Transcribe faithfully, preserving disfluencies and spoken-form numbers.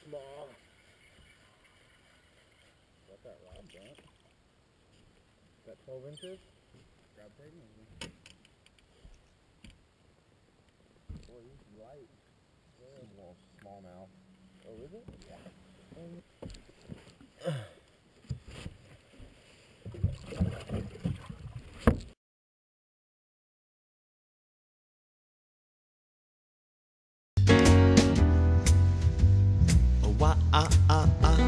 small. Got that rod bent. That twelve inches? Grab taking it. Boy, he's light. Yeah. He's a little small now. Oh, is it? Yeah. Um, Why, ah, ah, ah.